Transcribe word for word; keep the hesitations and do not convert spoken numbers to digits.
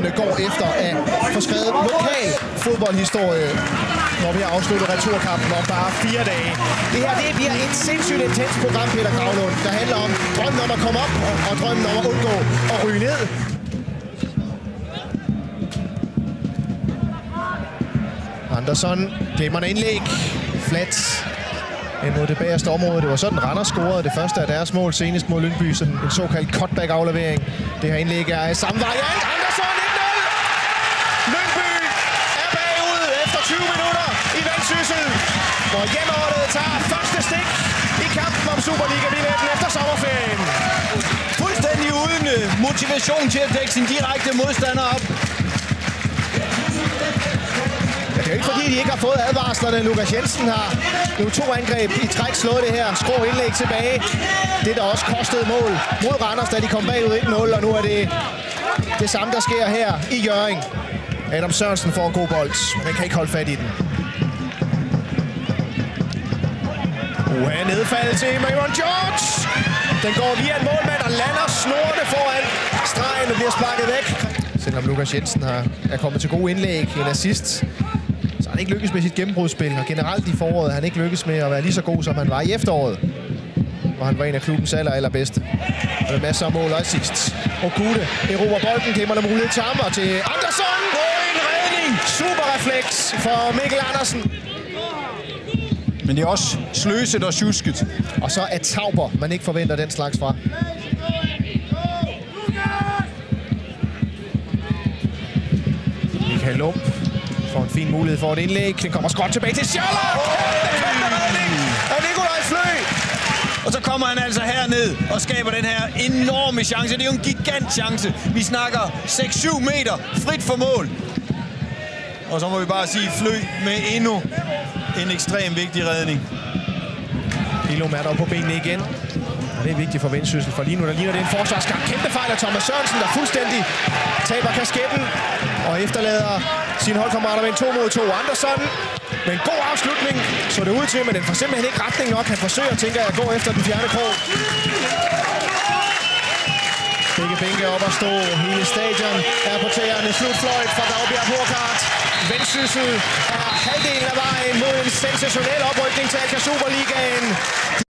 lydene går efter at få skrevet lokal fodboldhistorie, når vi har afsluttet returkampen om bare fire dage. Det her det bliver et sindssygt intens program, Peter Gravlund, der handler om drømmen om at komme op og drømmen om at undgå at ryge ned. Andersson, glemmer indlæg. Flat ind mod det bagerste område. Det var sådan, Randers scorede det første af deres mål senest mod Lyngby. Sådan en såkaldt cutback-aflevering. Det her indlæg er samme variant. Andersson et nul! Lyngby er bagud efter tyve minutter i Vendsyssel, hvor hjemmeholdet tager første stik i kampen om Superliga-billetten efter sommerferien. Fuldstændig uden motivation til at dække sin direkte modstander op. Det er ikke fordi, de ikke har fået advarslerne. Lukas Jensen har nu to angreb i træk slået det her. Skrå indlæg tilbage. Det, der også kostede mål mod Randers, da de kom bagud et nul. Og nu er det det samme, der sker her i Hjørring. Adam Sørensen får en god bold, men kan ikke holde fat i den. Uha, nedfald til Maron George. Den går via en målmand og lander snorene foran stregen og bliver sparket væk. Selvom Lukas Jensen har, er kommet til gode indlæg, en assist, så har han ikke lykkes med sit gennembrudsspil. Og generelt i foråret har han ikke lykkes med at være lige så god, som han var i efteråret, hvor han var en af klubbens aller, allerbedste. Og der er masser af mål og assist. Og Gude erobrer bolden, glemmer der mulighed til ham og til Andersson. Oh, en redning! Super refleks for Mikkel Andersen. Men det er også sløset og tjusket. Og så er Tauber, man ikke forventer den slags fra. Michael Lump får en fin mulighed for et indlæg. Den kommer skråt tilbage til Schaller. Kæmpe redning af Nikolaj Flø. Og så kommer han altså herned og skaber den her enorme chance. Det er jo en gigant chance. Vi snakker seks syv meter frit for mål. Og så må vi bare sige Flø med endnu en ekstremt vigtig redning. Ilum er der på benene igen. Og det er vigtigt for Vendsyssel, for lige nu der ligner det en forsvarskamp. Kæmpe fejl af Thomas Sørensen, der fuldstændig taber kasketten og efterlader sine holdkammerater med en to mod to. Andersson med en god afslutning, så det ud til, men den får simpelthen ikke retning nok. Han forsøger, tænker jeg, at gå efter den fjerne krog. Begge bænke op at stå. Hele stadion er på tæerne. Slutfløjt fra Dagbjerg Burkhardt. Vendsyssel er halvdelen af vejen mod en sensationel oprykning til Superligaen.